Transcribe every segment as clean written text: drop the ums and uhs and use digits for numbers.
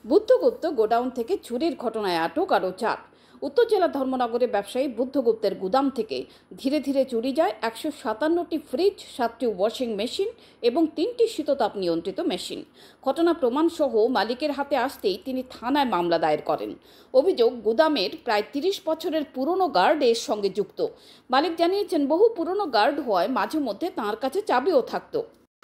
বুদ্ধগুপ্ত godown থেকে চুরির ঘটনায় আটক আরও 4। উত্তর জেলার ধর্মনগরে ব্যবসায়ী বুদ্ধগুপ্তের গুদাম থেকে ধীরে ধীরে চুরি যায় 157টি ফ্রিজ, 7টি ওয়াশিং মেশিন এবং 3টি শীততাপ নিয়ন্ত্রিত মেশিন। ঘটনা প্রমাণ সহ মালিকের হাতে আসতেই তিনি থানায় মামলা দায়ের করেন। অভিযোগ, গুদামের প্রায় 30 বছরের পুরনো গার্ড এর সঙ্গে যুক্ত। মালিক জানিয়েছেন, বহু পুরনো গার্ড হওয়ায় মাঝে মধ্যে তাঁর কাছে চাবিও থাকতো।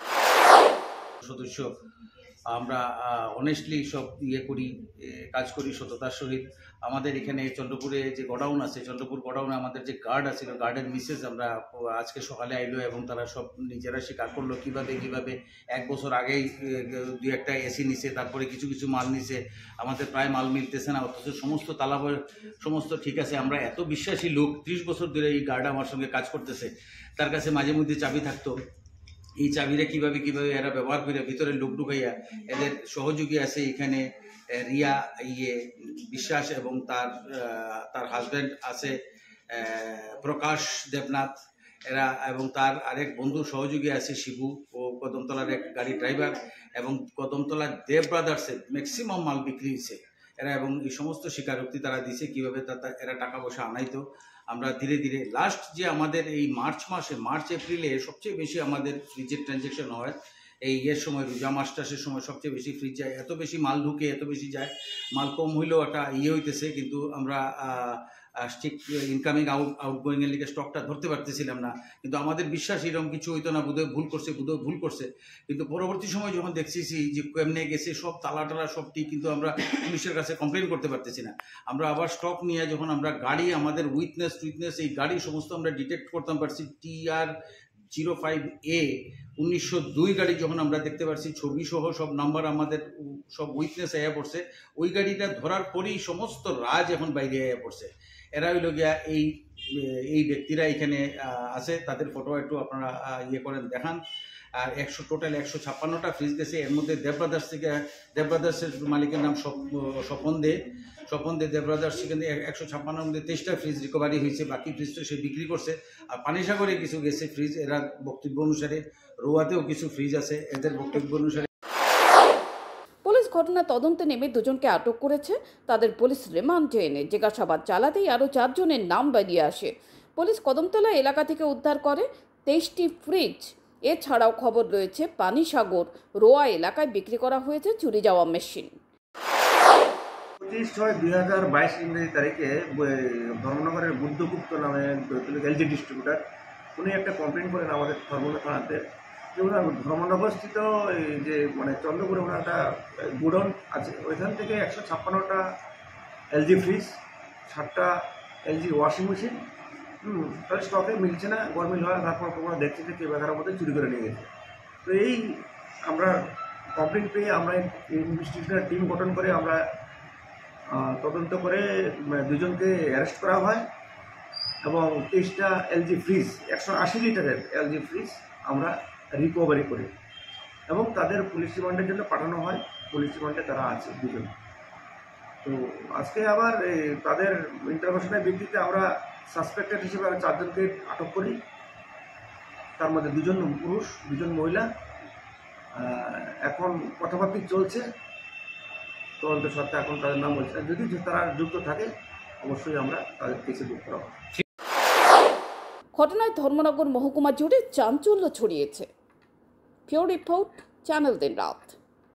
সদস্য আমরা অনেস্টলি সব করি, কাজ করি সততার সহিত। আমাদের এখানে চন্দ্রপুরে যে গোডাউন আছে, চন্দ্রপুর গোডাউনে আমাদের যে গার্ড আছিল, গার্ডের মিসেস আমরা আজকে সকালে আইলো এবং তারা সব নিজেরা স্বীকার করলো কীভাবে 1 বছর আগেই 2-1টা এসি নিছে, তারপরে কিছু কিছু মাল নিছে। আমাদের প্রায় মাল মিলতেছে না, অথচ সমস্ত তালাবর সমস্ত ঠিক আছে। আমরা এত বিশ্বাসী লোক, 30 বছর ধরে এই গার্ড আমার সঙ্গে কাজ করতেছে, তার কাছে মাঝে মধ্যে চাবি থাকতো। এই চাবিরা কিভাবে এরা ব্যবহার করে ভিতরে লোক ঢুকাইয়া, এদের সহযোগী আছে এখানে রিয়া বিশ্বাস এবং তার হাজব্যান্ড আছে প্রকাশ দেবনাথ, এরা এবং তার আরেক বন্ধু সহযোগী আছে শিবু, ও কদমতলার এক গাড়ি ড্রাইভার, এবং কদমতলার দেব ব্রাদার্সের ম্যাক্সিমাম মাল বিক্রি হয়েছে এরা, এবং এই সমস্ত স্বীকারোক্তি তারা দিছে কীভাবে এরা টাকা পয়সা আনাইতো। আমরা ধীরে ধীরে লাস্ট যে আমাদের এই মার্চ এপ্রিলে সবচেয়ে বেশি আমাদের ফ্রিজের ট্রানজ্যাকশন হয়। এই সময় রোজা মাস্টার্সের সময় সবচেয়ে বেশি ফ্রিজ যায়, এত বেশি মাল ঢুকে, এত বেশি যায়। মাল কম হইলেও একটা হইতেছে, কিন্তু আমরা ঠিক ইনকামিং আউটগোয়িংয়ের লিগে স্টকটা ধরতে পারতেছিলাম না। কিন্তু আমাদের বিশ্বাস এরকম কিছু হইতো না, বোধহয় ভুল করছে। কিন্তু পরবর্তী সময় যখন দেখতেছি যে কেমনে গেছে সব তালা সব ঠিক, কিন্তু আমরা পুলিশের কাছে কমপ্লেন করতে পারতেছি না। আমরা আবার স্টক নিয়ে যখন আমরা গাড়ি, আমাদের উইটনেস এই গাড়ি সমস্ত আমরা ডিটেক্ট করতে পারছি। TR05A 1902 গাড়ি যখন আমরা দেখতে পাচ্ছি, ছবি সহ সব নাম্বার আমাদের সব উইটনেস আয়া পড়ছে। ওই গাড়িটা ধরার পরেই সমস্ত রাজ এখন বাইরে আয়া পড়ছে। এরা হইল গিয়া এই ব্যক্তিরা এখানে আছে, তাদের ফটো একটু আপনারা করেন, দেখান। আর টোটাল 156টা ফ্রিজ গেছে। এর মধ্যে দেবব্রাদার্সের মালিকের নাম স্বপন দে দেবব্রাদার্স, সেখানে 156 মধ্যে 23টা ফ্রিজ রিকভারি হয়েছে, বাকি ফ্রিজ তো সে বিক্রি করছে। আর পানিসাগরে কিছু গেছে ফ্রিজ, এরা বক্তব্য অনুসারে। রোয়াতেও কিছু ফ্রিজ আছে, এদের বক্তব্য অনুসারে। পুলিশ ঘটনা তদন্তে নেমে 2জনকে আটক করেছে। তাদের পুলিশ রিমান্ডে এনে জিজ্ঞাসাবাদ চালাতেই আরও 4 জনের নাম বেরিয়ে আসে। পুলিশ কদমতলা এলাকা থেকে উদ্ধার করে 23টি ফ্রিজ। এছাড়াও খবর রয়েছে পানিসাগর রোয়া এলাকায় বিক্রি করা হয়েছে চুরি যাওয়া মেশিন। 25/6/2022 ইংরেজি তারিখে ধর্মনগরের বুদ্ধগুপ্ত নামে এলজি ডিস্ট্রিবিউটার, উনি একটা কমপ্লেন করেন আমাদের ধর্মনগর থানাতে যে ওনার ধর্মনগরস্থিত এই যে চন্দ্রপুরে ওনার একটা গোডাউন আছে, ওইখান থেকে 156টা এলজি ফ্রিজ, 7টা এলজি ওয়াশিং মেশিন তার স্টকে মিলছে না। গরমিল হয়, তারপর তোমরা দেখছি যে কেউ বেকারের মধ্যে চুরি করে নিয়ে গেছে। তো এই আমরা কমপ্লেন পেয়ে আমরা ইনভেস্টিগেশনের টিম গঠন করে আমরা তদন্ত করে 2জনকে অ্যারেস্ট করা হয় এবং 23টা এলজি ফ্রিজ, 180 লিটারের এলজি ফ্রিজ আমরা রিকভারি করি এবং তাদের পুলিশ রিমান্ডের জন্য পাঠানো হয়। পুলিশ রিমান্ডে তারা আছে 2জন। তো আজকে আবার তাদের ইন্টারভিউশনের ভিত্তিতে আমরা সাসপেক্টেড হিসেবে 4জনকে আটক করি। তার মধ্যে 2জন পুরুষ, 2জন মহিলা। এখন কথাবার্তা চলছে, তদন্ত সত্ত্বে এখন তাদের নাম বলছে। যদি তারা যুক্ত থাকে অবশ্যই আমরা তাদের কেসে যুক্ত করা হবে। ঘটনায় ধর্মনগর মহকুমা জুড়ে চাঞ্চল্য ছড়িয়েছে। পিওর রিপোর্ট, চ্যানেল দিন রাত।